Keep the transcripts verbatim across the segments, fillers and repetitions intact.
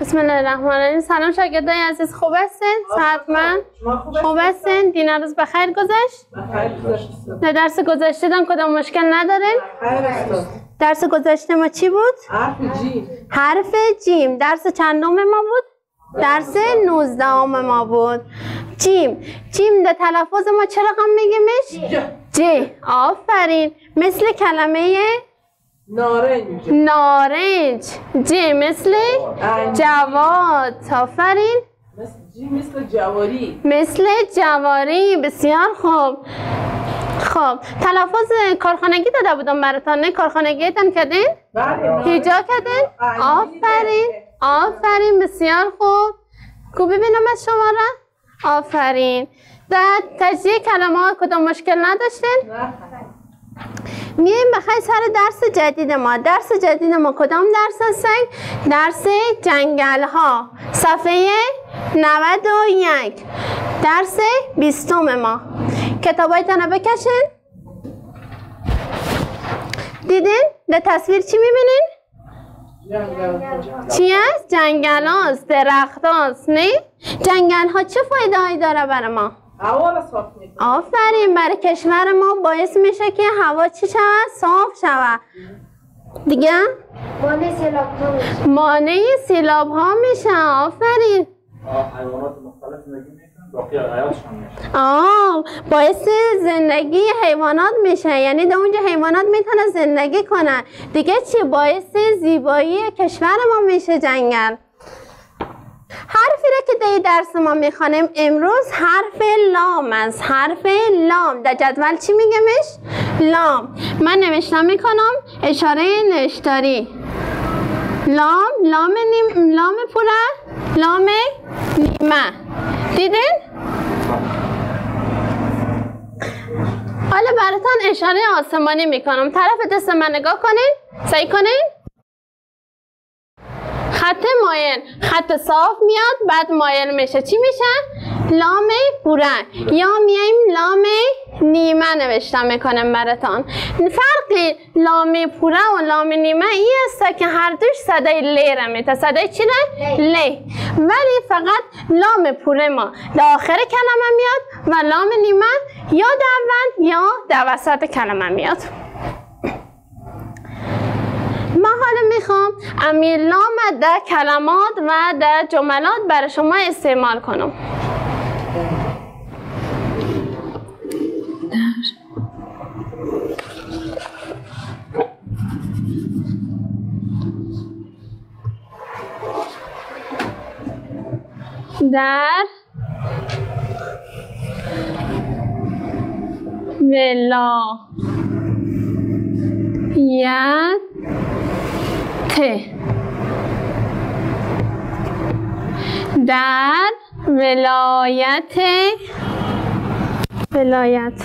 بسم الله الرحمن الرحیم. سلام شاگردای عزیز، خوب هستین؟ حتما خوب هستین؟ دینا روز بخیر گذشت؟ بخیر گذشت. نه درس گذشته دم کدام مشکل ندارین؟ درس گذشته ما چی بود؟ حرف جیم. حرف جیم. درس چندم ما بود؟ درس نوزدهم ما بود. جیم. جیم در تلفظ ما چه رقم میگیمش؟ ج. آفرین. مثل کلمه نارنج. نارنج. ج مثل جواد. آفرین. مثل جی مثل جواری. مثل جواری. بسیار خوب. خب تلفظ کارخانگی داده بودم براتون، نه کارخانگیتان کردین؟ بله. هیجا کردین؟ آفرین. آفرین. بسیار خوب. کو ببینم از شما را؟ آفرین. در تجزیه کلمات کدام مشکل نداشتین؟ نه. میایم بخیر سر درس جدید ما. درس جدید ما کدام درس هستن؟ درس جنگل ها، صفحه نود و یک، درس بیستم ما. کتابایتان رو بکشین. دیدین؟ در تصویر چی میبینین؟ چی هست؟ جنگل هاست، درخت هاست، نه؟ جنگل ها چه فایده هایی داره برای ما؟ هوا را صاف میکنه. آفرین. برای کشور ما باعث میشه که هوا چی شود؟ صاف شود. دیگه؟ مانع سیلاب ها میشه. مانع سیلاب ها میشه. آفرین. حیوانات مختلف زندگی میکنن، باقی حیاتشون میشه. آه باعث زندگی حیوانات میشه، یعنی در اونجا حیوانات میتونن زندگی کنن. دیگه چی؟ باعث زیبایی کشور ما میشه جنگل. حرفی را که در درس ما میخوانیم امروز حرف لام است. حرف لام در جدول چی میگمش؟ لام. من نوشتم میکنم اشاره نوشتاری. لام، لام نیم، لام پوره، لام نیمه. دیدین؟ حالا براتون اشاره آسمانی میکنم. طرف دست من نگاه کنین، سعی کنین. خط مایل، خط صاف میاد بعد مایل میشه. چی میشه؟ لام پوره. یا میایم لام نیمه نوشته میکنم براتون. فرقی لام پوره و لام نیمه این است که هر دوش صدای لی را میته. صدای چی را؟ لی. ولی فقط لام پوره ما در آخر کلمه میاد و لام نیمه یا در اول یا در وسط کلمه میاد. ما حالا میخوام امی لام در کلمات و در جملات برای شما استعمال کنم. در ولایت در ولایت ولایت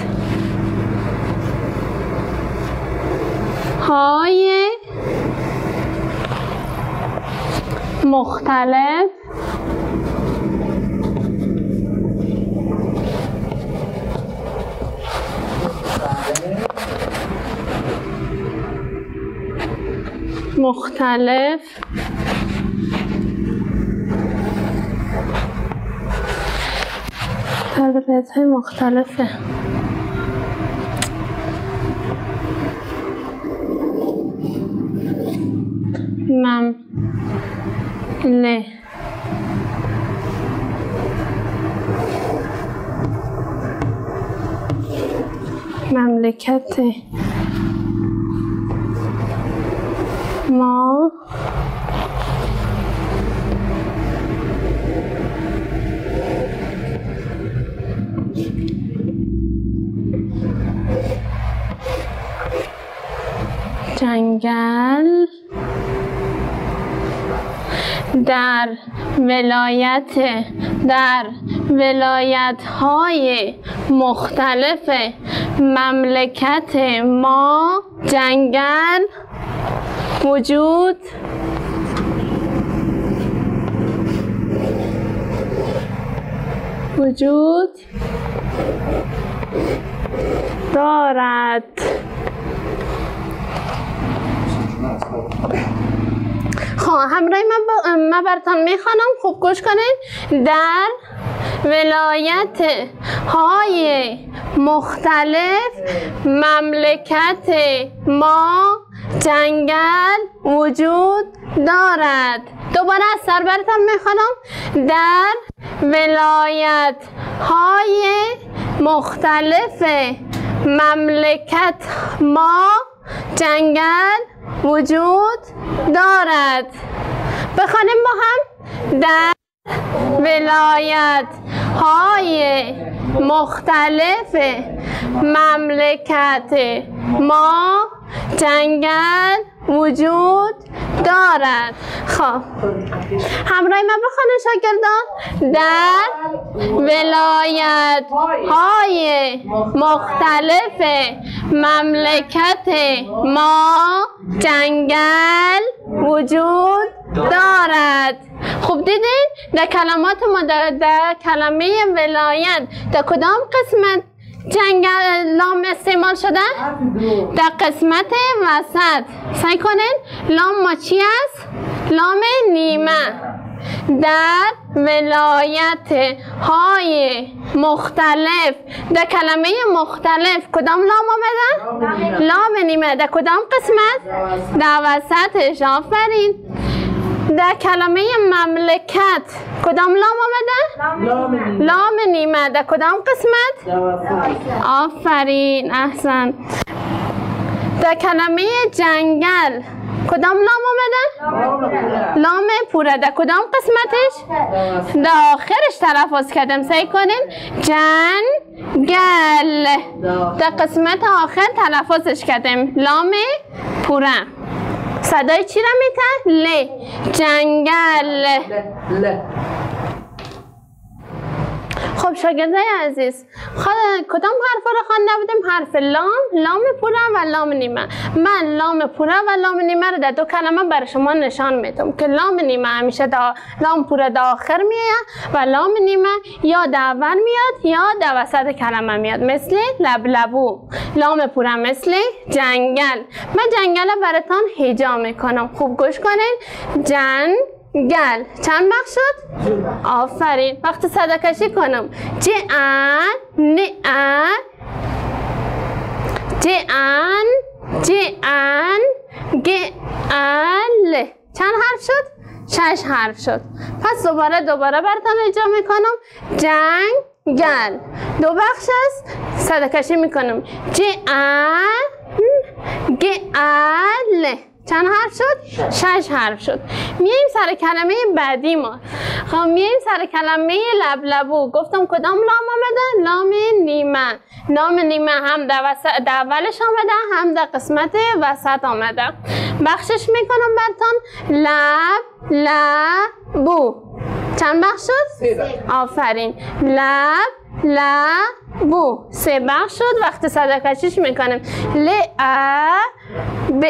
های مختلف مختلف تربیت های مختلفه. ممله مملکت ما جنگل در ولایت در ولایت های مختلف مملکت ما جنگل وجود وجود دارد. خب همراه من, با... من براتون میخوانم، خوب گوش کنین. در ولایت های مختلف مملکت ما جنگل وجود دارد. دوباره از سر براتون میخوانم. در ولایت های مختلف مملکت ما جنگل وجود دارد. بخوانیم با هم. در ولایت های مختلف مملکت ما جنگل وجود دارد. خب همراه من بخوانید شاگردان. در ولایت های مختلف مملکت ما جنگل وجود دارد. خوب دیدین؟ در کلمات ما در, در کلمه ولایت در کدام قسمت جنگل لام استعمال شده؟ در قسمت وسط. سعی کنین لام ما چی است؟ لام نیمه. در ولایت های مختلف در کلمه مختلف کدام لام آمده؟ لام نیمه. در کدام قسمت؟ در وسطش. آفرین. در کلمه مملکت کدام لام آمده؟ لام نیمه. در کدام قسمت؟ آفرین، احسن. در کلمه جنگل کدام لام آمده؟ لام پوره. در کدام قسمتش؟ در آخرش تلفظ کردم. سعی کنین. جنگل. در قسمت آخر تلفظش کردم. لام پوره. صدای چی را میتن؟ ل. جنگل. خب شاگردای عزیز، کدام حرف را خوانده بودیم؟ حرف لام، لام پوره و لام نیمه. من لام پوره و لام نیمه رو در دو کلمه برای شما نشان میدم که لام نیمه همیشه دا لام پوره در آخر میاد و لام نیمه یا در اول میاد یا در وسط کلمه میاد. مثل لبلبو. لام پوره مثل جنگل. من جنگل براتون هجا میکنم. خوب گوش کنین. جن گل. چند بخش شد؟ آفرین. وقتی صدا کشی کنم. جن نن جن جن گل. چند حرف شد؟ شش حرف شد. پس دوباره دوباره براتون اجرا میکنم. جنگل. دو بخش است. صدا کشی میکنم. جن گل. چند حرف شد؟ شش حرف شد. میایم سر کلمه بعدی ما. خب میایم سر کلمه لبلبو. گفتم کدام لام آمده؟ لام نیمه. لام نیمه هم در, وسط در اولش آمده هم در قسمت وسط آمده. بخشش میکنم براتون. لب لبو. چند بخش شد؟ آفرین. لب لبو. سه بخش شد. وقتی صدا کشیش میکنم. لب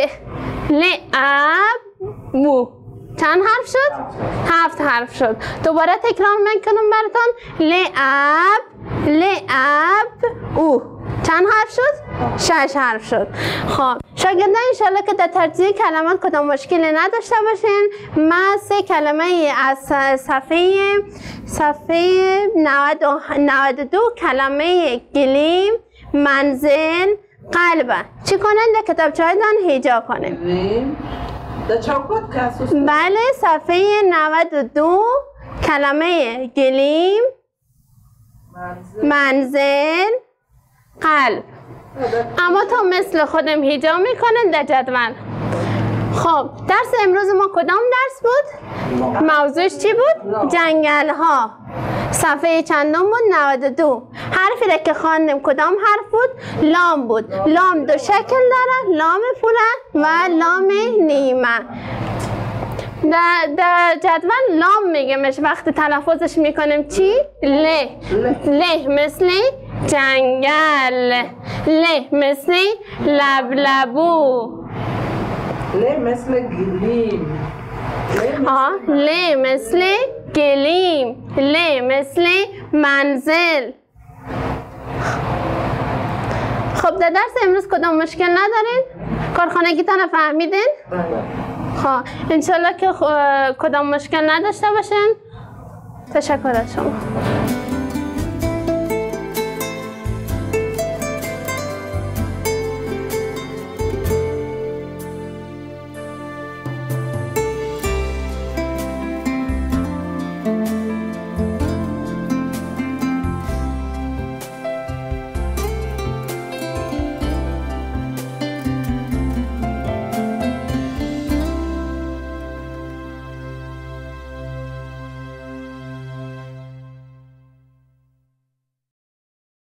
لعبو. چند حرف شد؟ هفت حرف شد. دوباره تکرار میکنم براتون. لعب لعب او. چند حرف شد؟ شش حرف شد. خب شاگردان انشالله که در ترجیح کلمات کدام مشکلی نداشته باشین. من سه کلمه از صفحه صفحه نود و دو کلمه گلیم، منزل، قلبه چی کنن؟ در کتابچه هایتان هجا کنن. در چوکات کسوس. بله صفحه نود و دو کلمه گلیم، منزل, منزل قلب. اما تا مثل خودم هجا میکنن در جدول. خب درس امروز ما کدام درس بود؟ موضوعش چی بود؟ جنگل ها. صفحه چندم بود؟ نود و دو. حرفی را که خواندیم کدام حرف بود؟ لام بود. لام دو شکل داره، لام پوره و لام نیمه. در, در جدول لام میگیمش وقتی تلفظش میکنیم چی؟ ل. ل مثل جنگل. ل مثل لبلبو. ل مثل گلیم. آه ل مثل گلیم. ل مثل منزل. خب در درس امروز کدام مشکل ندارین؟ کارخانگیتان فهمیدین؟ خب انشالله که خ- کدام مشکل نداشته باشین. تشکر از شما.